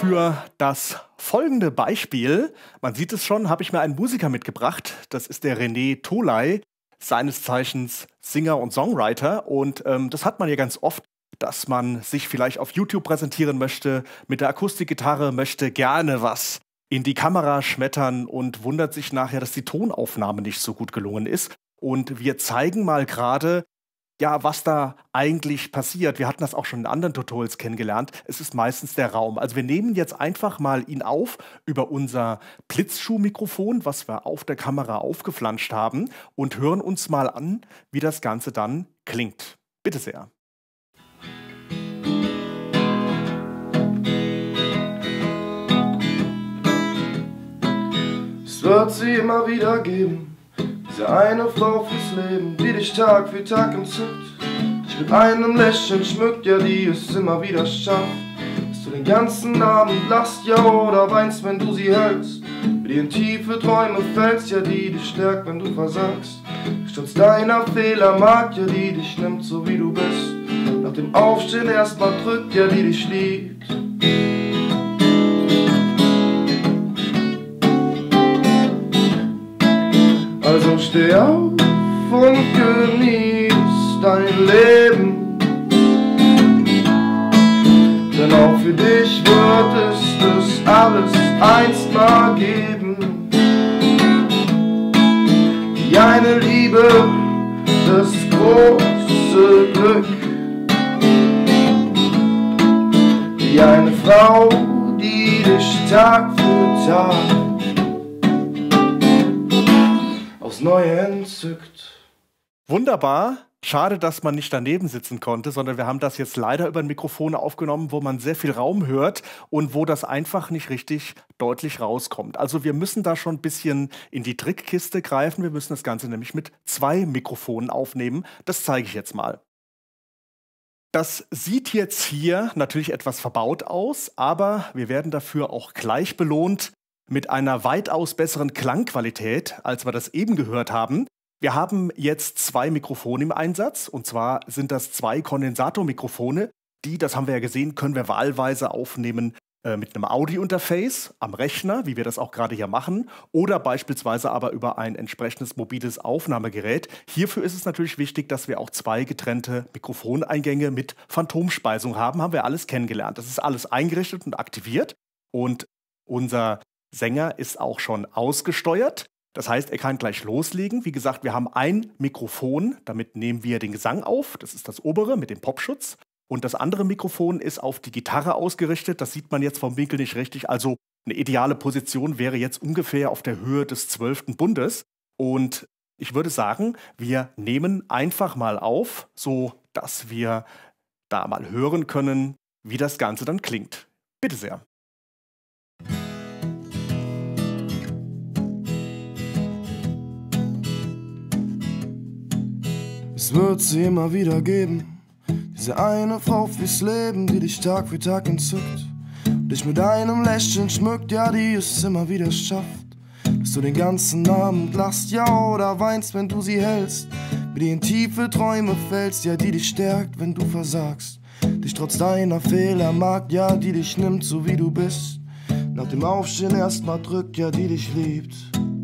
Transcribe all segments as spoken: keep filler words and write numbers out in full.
Für das folgende Beispiel, man sieht es schon, habe ich mir einen Musiker mitgebracht. Das ist der René Tholey, seines Zeichens Singer und Songwriter. Und ähm, das hat man ja ganz oft, dass man sich vielleicht auf YouTube präsentieren möchte, mit der Akustikgitarre, möchte gerne was in die Kamera schmettern und wundert sich nachher, dass die Tonaufnahme nicht so gut gelungen ist. Und wir zeigen mal gerade, ja, was da eigentlich passiert. Wir hatten das auch schon in anderen Tutorials kennengelernt. Es ist meistens der Raum. Also wir nehmen jetzt einfach mal ihn auf über unser Blitzschuhmikrofon, was wir auf der Kamera aufgeflanscht haben, und hören uns mal an, wie das Ganze dann klingt. Bitte sehr. Es wird sie immer wieder geben, diese eine Frau fürs Leben, die dich Tag für Tag entzückt, dich mit einem Lächeln schmückt, ja, die es immer wieder schafft, dass du den ganzen Abend lachst, ja, oder weinst, wenn du sie hältst, mit dir in tiefe Träume fällst, ja, die dich stärkt, wenn du versagst, trotz deiner Fehler mag, ja, die dich nimmt, so wie du bist, nach dem Aufstehen erstmal drückt, ja, die dich liebt. Also steh auf und genieß dein Leben, denn auch für dich wird es das alles einst mal geben. Die eine Liebe, das große Glück, die eine Frau, die dich Tag für Tag aufs Neue entzückt. Wunderbar. Schade, dass man nicht daneben sitzen konnte, sondern wir haben das jetzt leider über ein Mikrofon aufgenommen, wo man sehr viel Raum hört und wo das einfach nicht richtig deutlich rauskommt. Also wir müssen da schon ein bisschen in die Trickkiste greifen. Wir müssen das Ganze nämlich mit zwei Mikrofonen aufnehmen. Das zeige ich jetzt mal. Das sieht jetzt hier natürlich etwas verbaut aus, aber wir werden dafür auch gleich belohnt mit einer weitaus besseren Klangqualität, als wir das eben gehört haben. Wir haben jetzt zwei Mikrofone im Einsatz, und zwar sind das zwei Kondensatormikrofone. Die, das haben wir ja gesehen, können wir wahlweise aufnehmen äh, mit einem Audio-Interface am Rechner, wie wir das auch gerade hier machen, oder beispielsweise aber über ein entsprechendes mobiles Aufnahmegerät. Hierfür ist es natürlich wichtig, dass wir auch zwei getrennte Mikrofoneingänge mit Phantomspeisung haben. Haben wir alles kennengelernt. Das ist alles eingerichtet und aktiviert, und unser Sänger ist auch schon ausgesteuert. Das heißt, er kann gleich loslegen. Wie gesagt, wir haben ein Mikrofon, damit nehmen wir den Gesang auf. Das ist das obere mit dem Popschutz. Und das andere Mikrofon ist auf die Gitarre ausgerichtet. Das sieht man jetzt vom Winkel nicht richtig. Also eine ideale Position wäre jetzt ungefähr auf der Höhe des zwölften Bundes. Und ich würde sagen, wir nehmen einfach mal auf, so dass wir da mal hören können, wie das Ganze dann klingt. Bitte sehr. Es wird sie immer wieder geben, diese eine Frau fürs Leben, die dich Tag für Tag entzückt, dich mit einem Lächeln schmückt, ja, die es immer wieder schafft, dass du den ganzen Abend lachst, ja, oder weinst, wenn du sie hältst, mit dir in tiefe Träume fällst, ja, die dich stärkt, wenn du versagst, dich trotz deiner Fehler mag, ja, die dich nimmt, so wie du bist, nach dem Aufstehen erstmal drückt, ja, die dich liebt.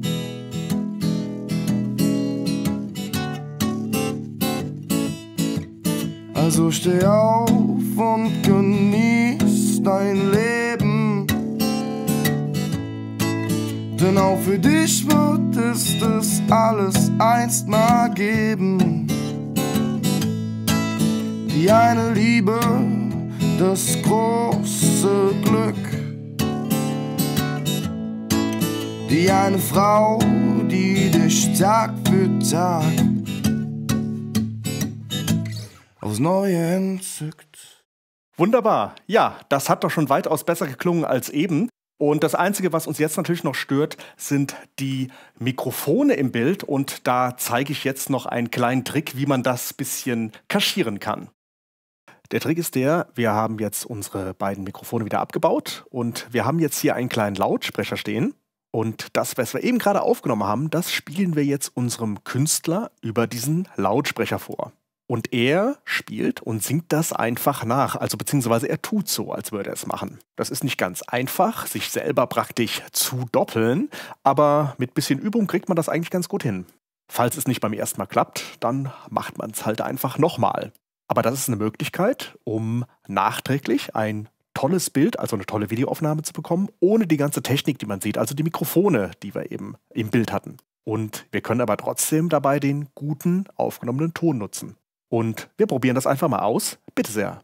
Also steh auf und genieß dein Leben, denn auch für dich wird es das alles einst mal geben. Die eine Liebe, das große Glück, die eine Frau, die dich Tag für Tag aufs Neue entzückt. Wunderbar. Ja, das hat doch schon weitaus besser geklungen als eben. Und das Einzige, was uns jetzt natürlich noch stört, sind die Mikrofone im Bild. Und da zeige ich jetzt noch einen kleinen Trick, wie man das ein bisschen kaschieren kann. Der Trick ist der, wir haben jetzt unsere beiden Mikrofone wieder abgebaut. Und wir haben jetzt hier einen kleinen Lautsprecher stehen. Und das, was wir eben gerade aufgenommen haben, das spielen wir jetzt unserem Künstler über diesen Lautsprecher vor. Und er spielt und singt das einfach nach, also beziehungsweise er tut so, als würde er es machen. Das ist nicht ganz einfach, sich selber praktisch zu doppeln, aber mit bisschen Übung kriegt man das eigentlich ganz gut hin. Falls es nicht beim ersten Mal klappt, dann macht man es halt einfach nochmal. Aber das ist eine Möglichkeit, um nachträglich ein tolles Bild, also eine tolle Videoaufnahme zu bekommen, ohne die ganze Technik, die man sieht, also die Mikrofone, die wir eben im Bild hatten. Und wir können aber trotzdem dabei den guten, aufgenommenen Ton nutzen. Und wir probieren das einfach mal aus. Bitte sehr.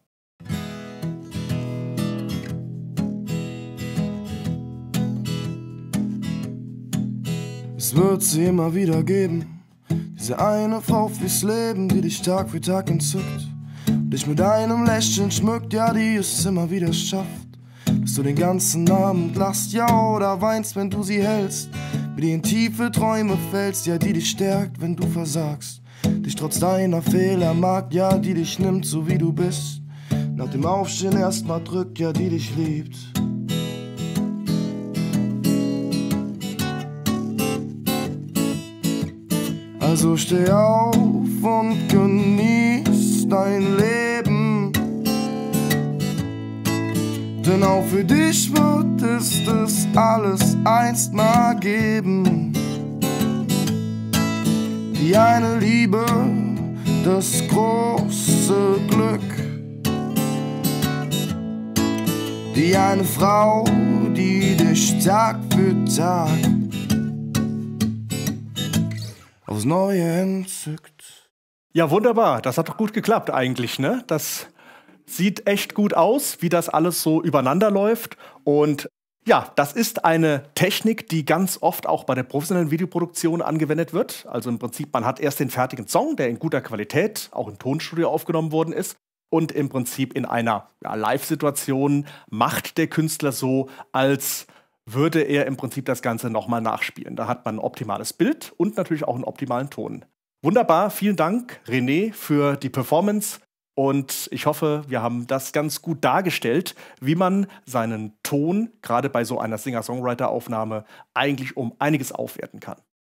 Es wird sie immer wieder geben, diese eine Frau fürs Leben, die dich Tag für Tag entzückt, dich mit einem Lächeln schmückt, ja, die es immer wieder schafft, dass du den ganzen Abend lachst, ja, oder weinst, wenn du sie hältst, wie die in tiefe Träume fällst, ja, die dich stärkt, wenn du versagst, dich trotz deiner Fehler mag, ja, die dich nimmt, so wie du bist, nach dem Aufstehen erstmal drückt, ja, die dich liebt. Also steh auf und genieß dein Leben, denn auch für dich wird es das alles einst mal geben. Die eine Liebe, das große Glück, die eine Frau, die dich Tag für Tag aufs Neue entzückt. Ja, wunderbar. Das hat doch gut geklappt eigentlich, ne? Das sieht echt gut aus, wie das alles so übereinander läuft. Und ja, das ist eine Technik, die ganz oft auch bei der professionellen Videoproduktion angewendet wird. Also im Prinzip, man hat erst den fertigen Song, der in guter Qualität auch im Tonstudio aufgenommen worden ist. Und im Prinzip in einer ja, Live-Situation macht der Künstler so, als würde er im Prinzip das Ganze nochmal nachspielen. Da hat man ein optimales Bild und natürlich auch einen optimalen Ton. Wunderbar, vielen Dank, René, für die Performance. Und ich hoffe, wir haben das ganz gut dargestellt, wie man seinen Ton, gerade bei so einer Singer-Songwriter-Aufnahme, eigentlich um einiges aufwerten kann.